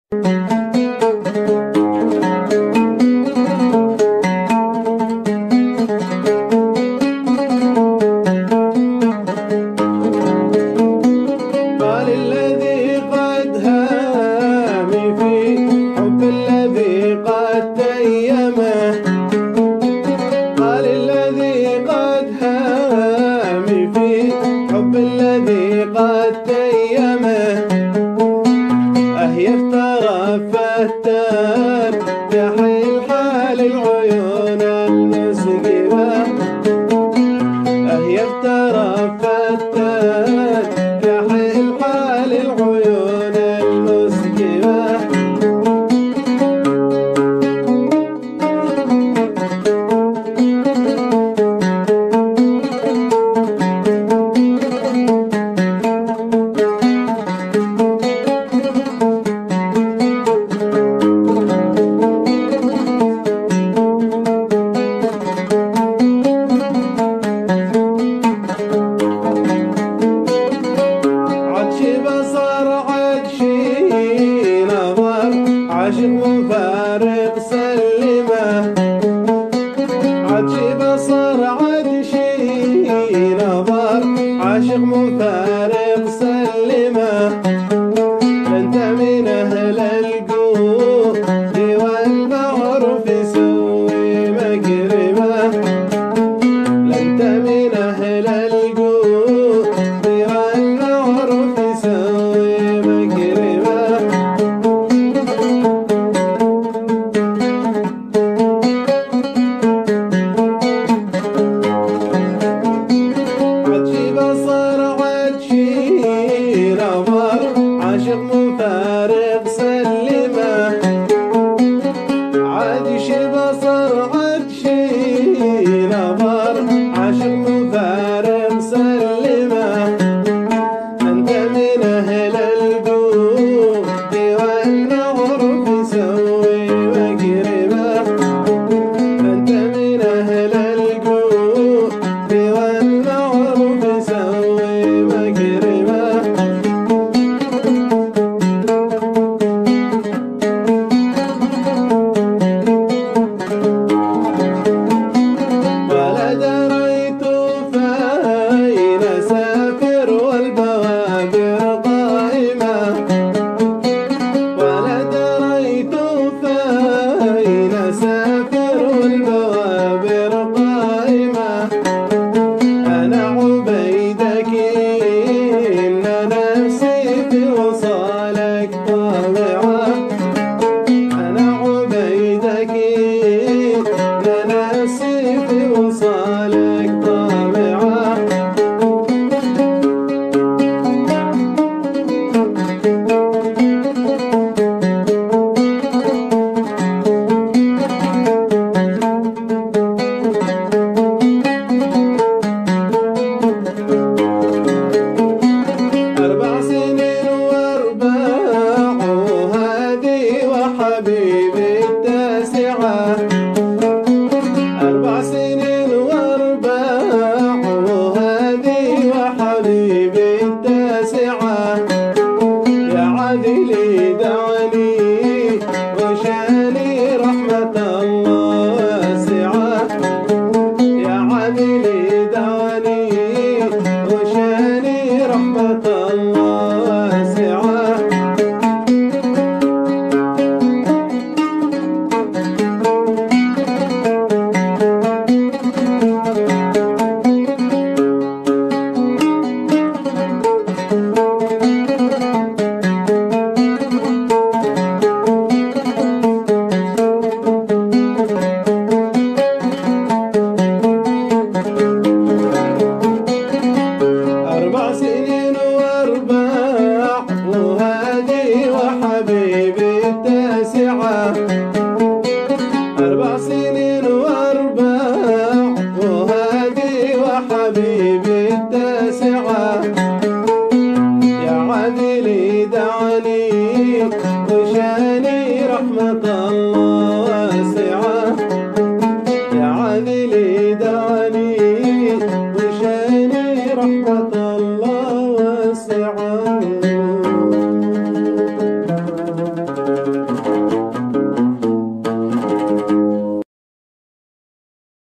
قال الذي قد هامي في حب الذي قد تيمه، قال الذي قد هامي في حب الذي قد تيمه، يفترى فتان يحيل حال العيون المسكبة، يفترى فتان يحيل حال العيون المسكبة. عاشق مفارق سلمه، عدشي بصر عدشي نظر، عاشق مفارق سلمه، انت من اهل الجود والمعروف سوي مكرمه، انت من اهل الجود والمعروف سوي مكرمه. عاشق مفارق سلمه، عدشي بصر عدشي نظر، عاشق مفارق سلمه، انت من اهل الجود والمعروف سوي مكرمه، انت من اهل الجود والمعروف سوي مكرمه. حبيبي التاسعة، 4 سنين وارباع وهذه وحبيبي التاسعة، يا عادلي دعني وشاني رحمة الله واسعة، يا عادلي دعني وشاني رحمة الله واسعة. حبيبي التاسعة، 4 سنين وارباع وهادي وحبيبي التاسعة، يا عادلي دعني وشاني رحمة الله واسعة، يا عادلي دعني وشاني رحمة الله واسعة.